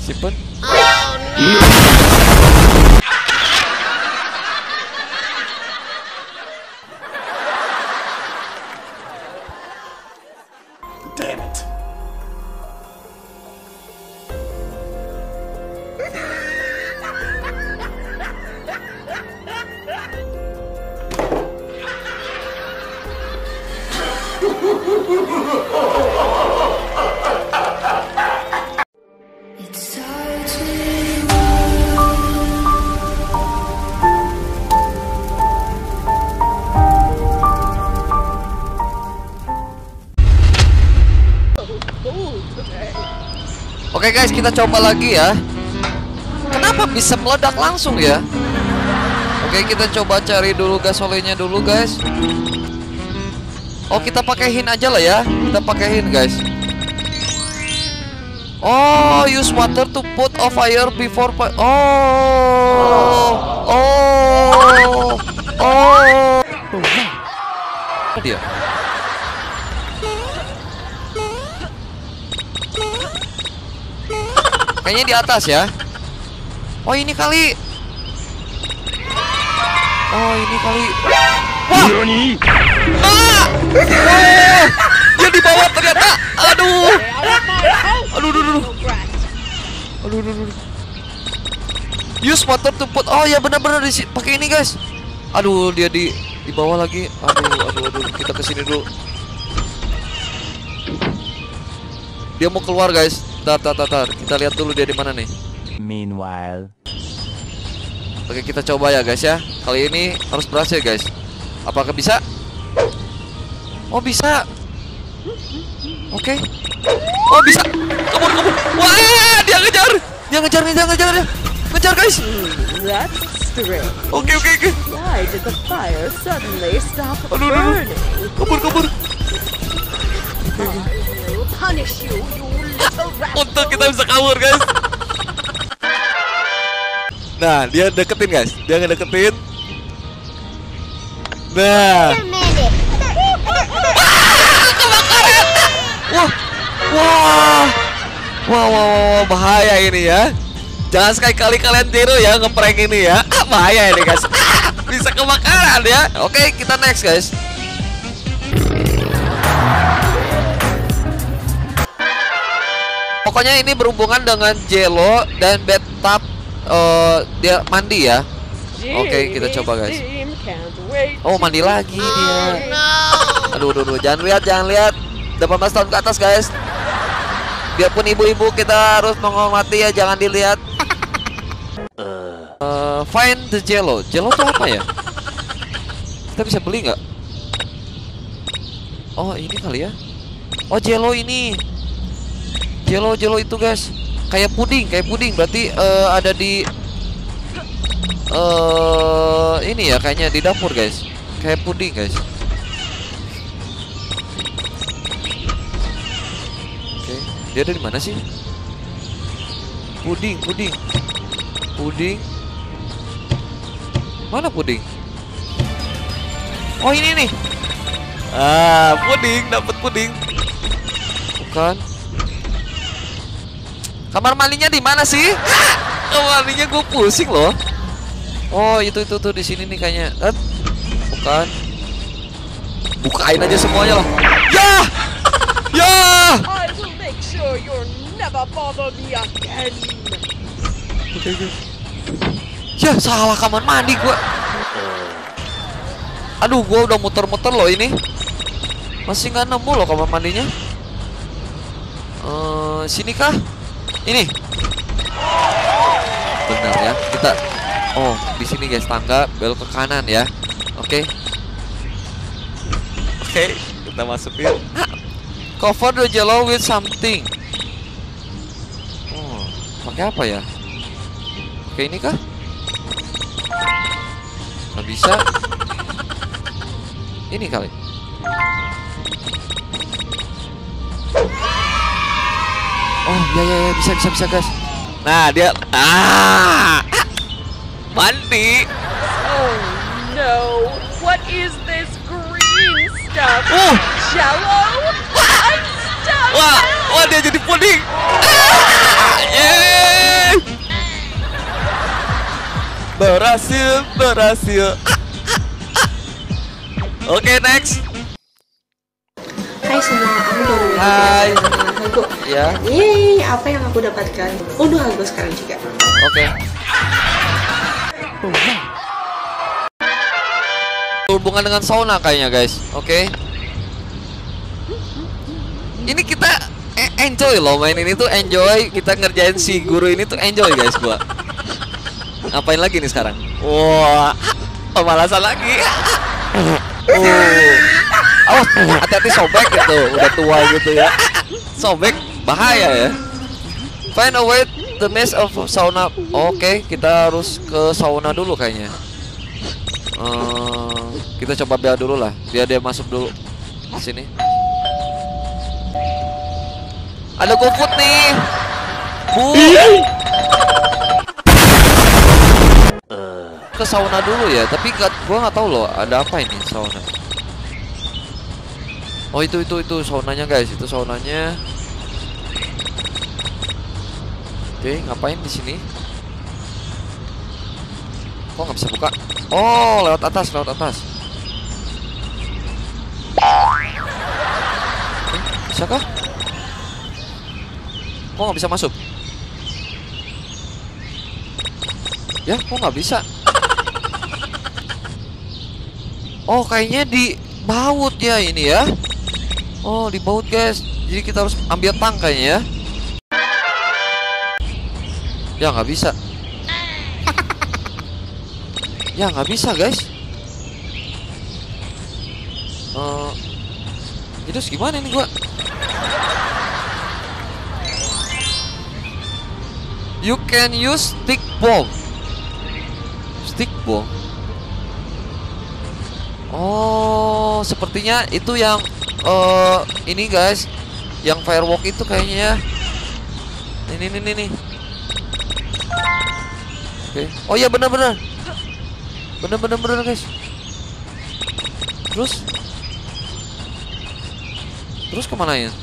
Simpen. Damn it. Oke guys, kita coba lagi ya. Kenapa bisa meledak langsung ya? Oke, kita coba cari dulu gasolinnya dulu guys. Oh, kita pakai hint aja lah ya. Kita pakai hint guys. Oh, use water to put a fire before dia. Kayaknya di atas ya. Oh, ini kali. Oh, ini kali. Wah! Ah! Oh! Dia di bawah ternyata. Aduh. Aduh. Use water to put. Oh ya, benar-benar pakai ini guys. Aduh, dia di bawah lagi. Aduh. Kita kesini dulu. Dia mau keluar guys. Tar. Kita lihat dulu dia di mana nih. Meanwhile. Oke, kita coba ya guys ya. Kali ini harus berhasil guys. Apakah bisa? Oh, bisa. Oke. Oh, bisa. Kabur. Wah, dia ngejar. Dia ngejar nih. Ngejar guys. Oke. Why did the fire suddenly stop Aduh. burning? Kabur. I will punish you, you little rascal. Untuk kita bisa kabur guys. Nah, dia deketin guys. Dia ngedeketin. Nah. Kebakaran. Wah, bahaya ini ya. Jangan sekali-kali kalian tiru ya ngeprank ini ya. Bahaya ini guys. Bisa kebakaran ya. Oke, kita next guys. Pokoknya ini berhubungan dengan Jello dan bathtub. Dia mandi ya. Oke, kita coba guys. Oh, mandi lagi dia. Aduh, jangan lihat. 18 tahun ke atas guys. Biarpun ibu-ibu kita harus menghormati ya, jangan dilihat. Find the Jello. Jello tuh apa ya? Kita bisa beli nggak? Oh, ini kali ya. Oh, Jello ini. Jello itu guys. Kayak puding. Berarti ada di ini ya, kayaknya di dapur guys. Kayak puding guys. Oke, dia ada di mana sih? Puding. Mana puding? Oh, ini nih. Puding, dapat puding. Bukan. Kamar mandinya di mana sih? Kamar mandinya gue pusing loh. Oh, itu tuh di sini nih kayaknya. Bukan. Bukain aja semuanya loh. Ya! I will make sure you'll never bother me again. Oke. Ya, salah kamar mandi gua. Aduh, gua udah muter-muter loh ini. Masih nggak nemu loh kamar mandinya. Sini kah? Ini. Benar ya. Kita di sini guys, tangga belok ke kanan ya. Oke, kita masukin. Cover the Jello with something. Pakai apa ya? Oke, ini kah? Nggak bisa. Ini kali. Oh, ya, bisa guys. Nah, dia mandi. Oh no, what is this green stuff? Jello? I'm stuck. Wah, dia jadi puding. Berhasil, berhasil. Oke, next. Hai semua, aku baru Hai. Hago. Ya. Yeay, apa yang aku dapatkan? Udah Hago sekarang juga. Oke. Hubungan dengan sauna kayaknya, guys. Oke. Ini kita enjoy loh main ini tuh, enjoy. Kita ngerjain si guru ini tuh enjoy, guys, gua. Ngapain lagi nih sekarang? Wah, pemalasan lagi. Awas, hati-hati sobek gitu. Udah tua gitu ya. Sobek bahaya ya. Find a way the mess of sauna. Oke, kita harus ke sauna dulu kayaknya. Kita coba biar dulu lah, biar dia masuk dulu ke sini. Ada GoFood nih. Bu. Ke sauna dulu ya, tapi gua nggak tahu loh ada apa ini sauna. Oh itu saunanya, guys, itu saunanya. Oke, ngapain di sini? Kok nggak bisa buka? Oh, lewat atas, lewat atas. Bisa kah? Kok nggak bisa masuk? Ya, kok nggak bisa? Oh, kayaknya di baut ya ini ya. Oh, di baut, guys. Jadi kita harus ambil tang kayaknya ya. Ya, nggak bisa. Ya, nggak bisa, guys. Terus gimana ini gua? You can use stick bomb. Stick bomb. Oh, sepertinya itu yang ini, guys, yang firework itu kayaknya. Ini nih. Oke. Oh ya, benar, guys. Terus kemana ya?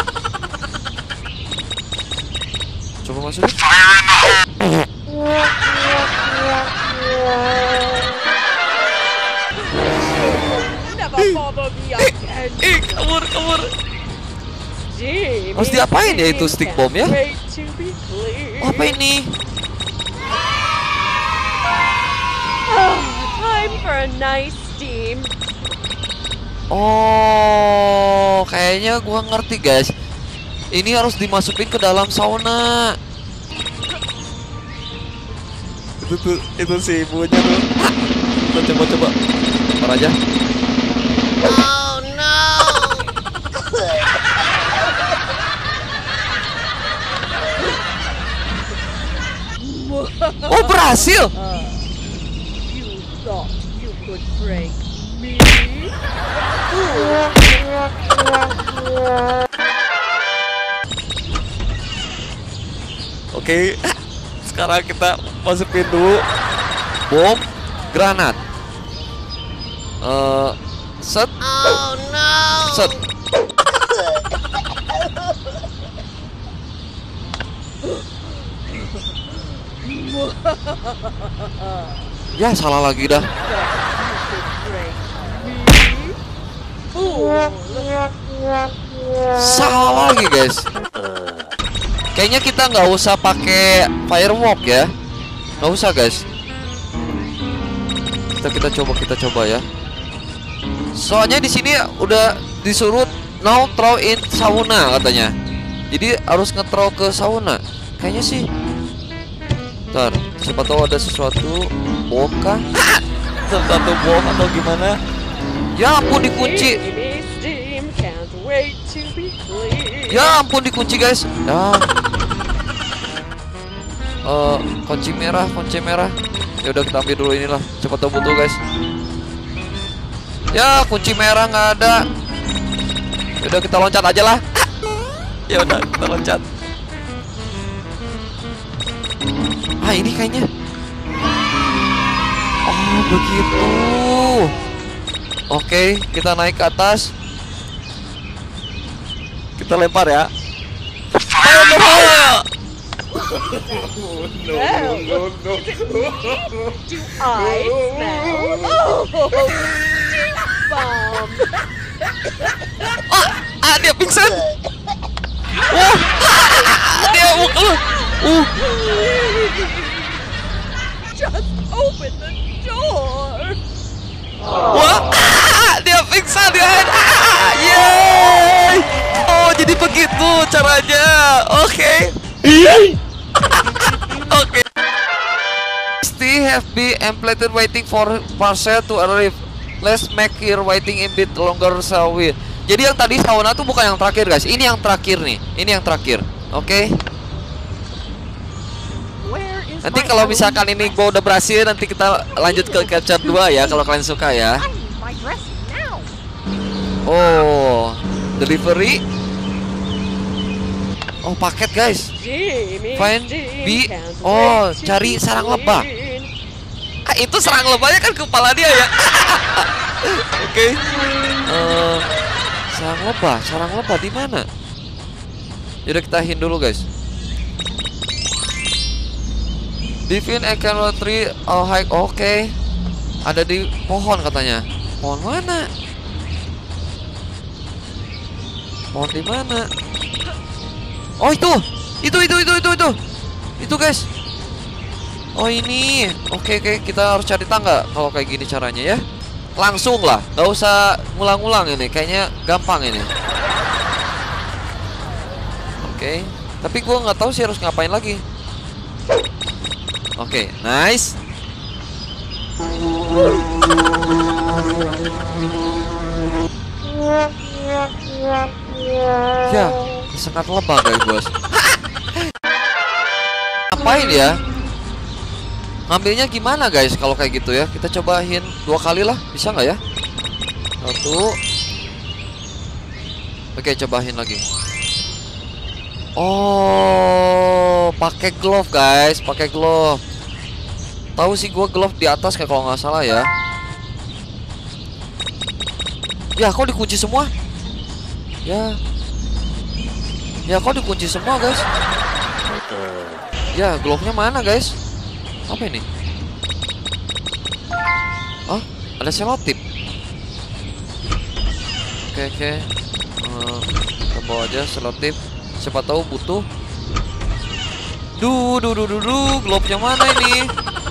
Coba masuk. Kabur. Harus diapain ya itu stick bomb ya? Oh, apa ini? Time for a nice steam. Oh, kayaknya gua ngerti, guys. Ini harus dimasukin ke dalam sauna. Itu si ibunya tuh. Kita coba. Ntar aja. Oh no! Oh, berhasil. You thought you could break me? Oke, sekarang kita masukin dulu bom granat. Set. Oh no! Set. Ya, salah lagi dah. Salah lagi, guys. Kayaknya kita nggak usah pakai firework ya. Nggak usah, guys. Kita coba ya. Soalnya di sini udah disuruh now throw in sauna katanya. Jadi harus nge-throw ke sauna. Kayaknya sih. Ntar, siapa tahu ada sesuatu bom kah? Sesuatu bom atau gimana? Ya ampun, dikunci. Ya ampun, dikunci, guys. Ya. Kunci merah. Ya udah, kita ambil dulu inilah. Siapa tahu butuh, guys. Ya, kunci merah nggak ada. Ya udah, kita loncat aja lah. Ya udah, kita loncat. Ah, ini kayaknya. Oh, begitu. Oke, kita naik ke atas. Kita lempar ya. No. Is it me? Do I smell? Oh, stink bomb. Dia pingsan. Dia Just open the door. Wah, dia pingsan dia. Yeay. Oh, jadi begitu caranya. Oke. Oke. Still have been employed waiting for parcel to arrive. Let's make here waiting a bit longer, shall we? Jadi yang tadi sauna tuh bukan yang terakhir, guys. Ini yang terakhir nih. Ini yang terakhir. Oke. Nanti kalau misalkan ini gue udah berhasil, nanti kita lanjut ke capture 2 ya, kalau kalian suka ya. Oh, delivery. Oh, paket guys. Find B. Oh, cari sarang lebah. Itu sarang lebahnya kan kepala dia ya. Oke. Sarang lebah di mana? Yaudah kita hin dulu guys. Divine Emerald Tree high. Oke. Ada di pohon katanya. Pohon mana? Pohon di mana? Oh itu. Itu guys. Oh ini. Oke, kita harus cari tangga kalau kayak gini caranya ya. Langsung lah, nggak usah ngulang-ngulang ini. Kayaknya gampang ini. Oke. Tapi gue nggak tahu sih harus ngapain lagi. Oke, nice. Ya, sangat lebah guys, bos. Ngapain ya? Ngambilnya gimana guys kalau kayak gitu ya? Kita cobain 2 kali lah, bisa nggak ya? 1. Oke, cobain lagi. Oh, pakai glove guys, pakai glove. Tahu sih gua glove di atas kayak kalau nggak salah ya. Ya, kok dikunci semua? Ya, kok dikunci semua guys? Ya, glove-nya mana guys? Apa ini? Oh, ada selotip. Oke. Kita bawa aja selotip. Siapa tahu butuh. Glove-nya mana ini?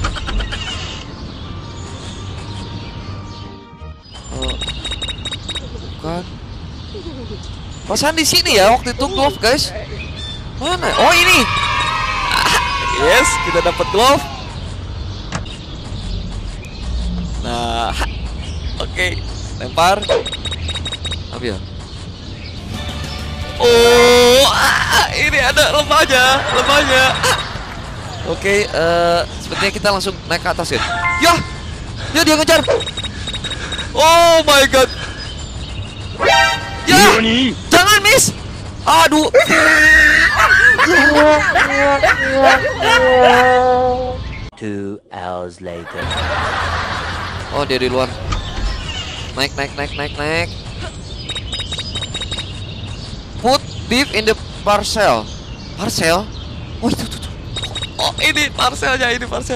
Bukan. Pasan di sini ya waktu itu glove guys. Mana? Oh ini. Yes, kita dapat glove. Nah, oke, lempar. Ambil. Oh, ini ada lebahnya. Oke, sepertinya kita langsung naik ke atas ya. Ya, dia ngejar. Oh my god. Ya, jangan miss. Aduh. Two hours later. Oh, dia di luar. Naik. Put beef in the parcel. Parcel? Oh, itu. Oh, ini parcelnya,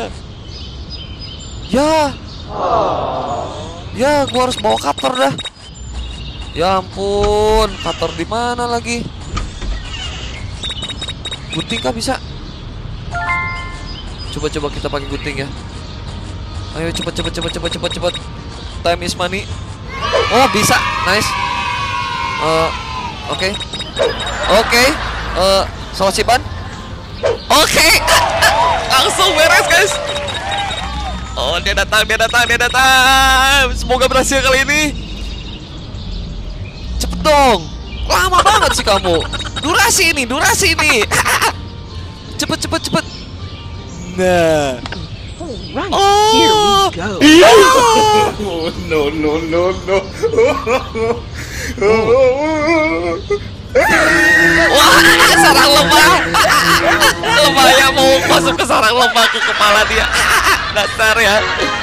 Ya, gua harus bawa cutter dah. Ya ampun, cutter di mana lagi? Gunting kah bisa? Coba kita pakai gunting ya. Ayo cepet. Time is money. Oh, bisa. Nice. Oke. Salah sipan. Oke. Langsung beres, guys. Oh, dia datang. Semoga berhasil kali ini. Cepet dong. Lama banget sih kamu. Durasi ini. Cepet. Nah. Oh. No. Wah, sarang lebah. Lebahnya mau masuk ke sarang lebah ke kepala dia. Dasar ya.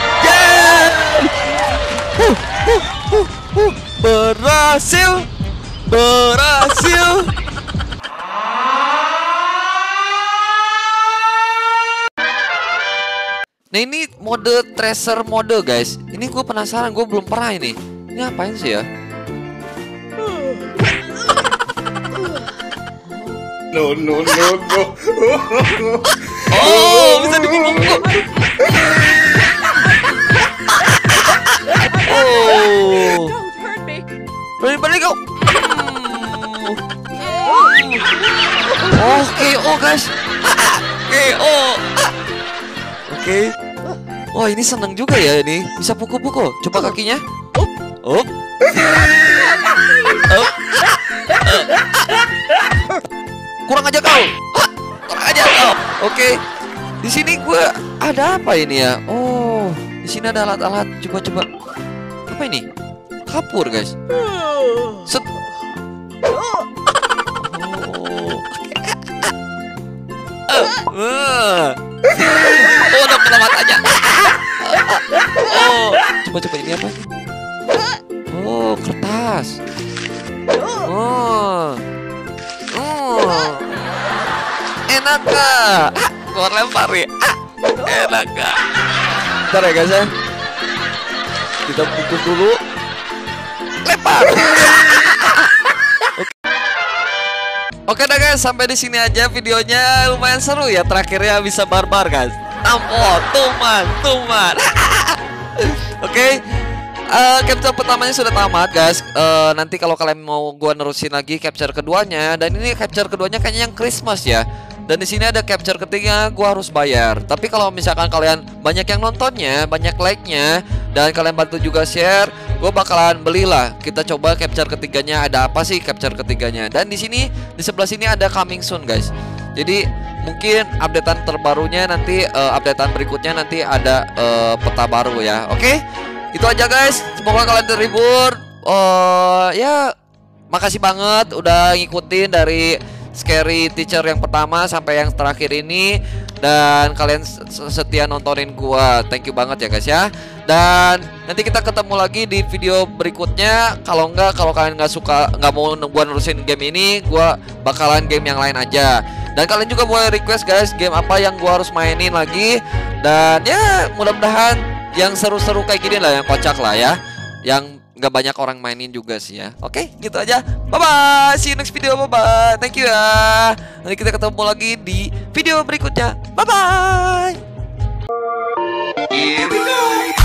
Berhasil. Nah ini mode tracer mode guys. Ini gue penasaran, gue belum pernah ini. Ini apain sih ya? No. Oh, bisa dibungkuk. Oh. Don't hurt me. Berani kau. Oke, oh guys. Oke. Wah, ini seneng juga ya ini. Bisa pukul-pukul. Coba kakinya. Up. Kurang aja kau. Kurang aja kau. Oke. Di sini gue ada apa ini ya? Oh, di sini ada alat-alat. Coba. Apa ini? Kapur, guys. Set. Oh. Oh, udah kena matanya. Oh, coba ini apa? Oh, kertas. Oh. Enak gak? Gua lempar ya. Enak gak? Bentar ya guys ya. Kita pukul dulu. Lempar. Oke dah guys, sampai di sini aja videonya. Lumayan seru ya, terakhirnya bisa barbar guys. Tampol, tuman. Oke. Capture pertamanya sudah tamat guys. Nanti kalau kalian mau gua nerusin lagi capture keduanya, dan ini capture keduanya kayaknya yang Christmas ya. Dan di sini ada capture ketiga, gua harus bayar. Tapi kalau misalkan kalian banyak yang nontonnya, banyak like-nya, dan kalian bantu juga share, gua bakalan belilah. Kita coba capture ketiganya ada apa sih capture ketiganya. Dan di sini di sebelah sini ada coming soon guys. Jadi mungkin updatean terbarunya nanti, updatean berikutnya nanti ada peta baru ya. Oke? Itu aja guys. Semoga kalian terhibur. Ya, makasih banget udah ngikutin dari Scary Teacher yang pertama sampai yang terakhir ini, dan kalian setia nontonin gua. Thank you banget ya guys ya. Dan nanti kita ketemu lagi di video berikutnya. Kalau kalian nggak mau gua nerusin game ini, gua bakalan game yang lain aja. Dan kalian juga boleh request guys game apa yang gua harus mainin lagi. Dan ya mudah-mudahan yang seru-seru kayak gini lah, yang kocak lah ya, yang nggak banyak orang mainin juga sih ya. Oke, gitu aja. Bye bye. See you next video. Bye bye. Thank you ya. Nanti kita ketemu lagi di video berikutnya. Bye bye. Here we go.